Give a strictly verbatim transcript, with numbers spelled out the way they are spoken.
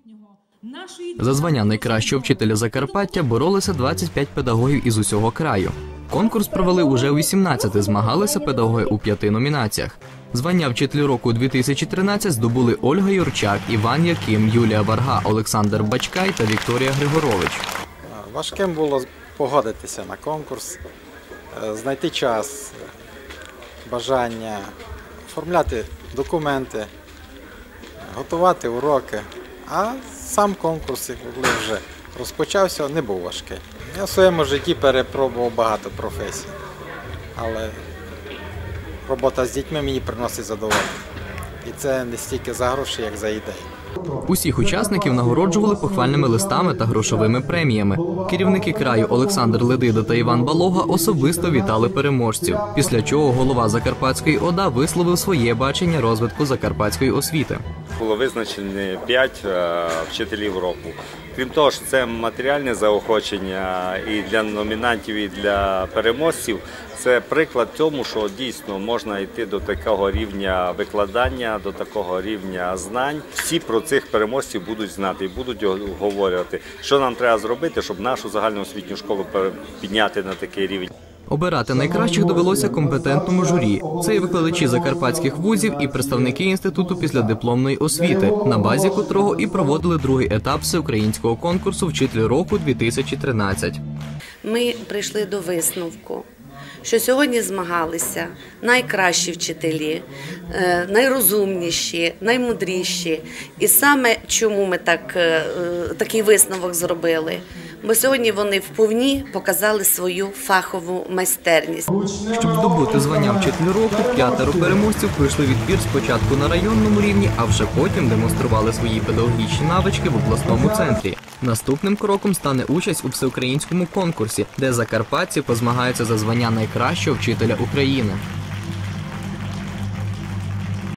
За звання найкращого вчителя Закарпаття боролися двадцять п'ять педагогів із усього краю. Конкурс провели уже у вісімнадцяти, змагалися педагоги у п'яти номінаціях. Звання «Вчитель року дві тисячі тринадцять» здобули Ольга Юрчак, Іван Яким, Юлія Варга, Олександр Бачкай та Вікторія Григорович. Важким було погодитися на конкурс, знайти час, бажання, оформляти документи, готувати уроки. А сам конкурс, коли вже розпочався, не був важкий. Я в своєму житті перепробував багато професій, але робота з дітьми мені приносить задоволення. І це не стільки за гроші, як за ідеї. Усіх учасників нагороджували похвальними листами та грошовими преміями. Керівники краю Олександр Ледида та Іван Балога особисто вітали переможців, після чого голова Закарпатської ОДА висловив своє бачення розвитку закарпатської освіти. Було визначені п'ять вчителів року. Крім того, що це матеріальне заохочення і для номінантів, і для переможців, це приклад тому, що дійсно можна йти до такого рівня викладання, до такого рівня знань. Всі про цих переможців будуть знати і будуть говорити, що нам треба зробити, щоб нашу загальноосвітню школу підняти на такий рівень. Обирати найкращих довелося компетентному журі. Це і викладачі закарпатських вузів, і представники Інституту післядипломної освіти, на базі котрого і проводили другий етап всеукраїнського конкурсу «Вчитель року дві тисячі тринадцять». Ми прийшли до висновку, що сьогодні змагалися найкращі вчителі, найрозумніші, наймудріші. І саме чому ми так, такий висновок зробили? Бо сьогодні вони вповні показали свою фахову майстерність. Щоб здобути звання «Вчитель року», п'ятеро переможців пройшли відбір спочатку на районному рівні, а вже потім демонстрували свої педагогічні навички в обласному центрі. Наступним кроком стане участь у всеукраїнському конкурсі, де закарпатці позмагаються за звання найкращого вчителя України.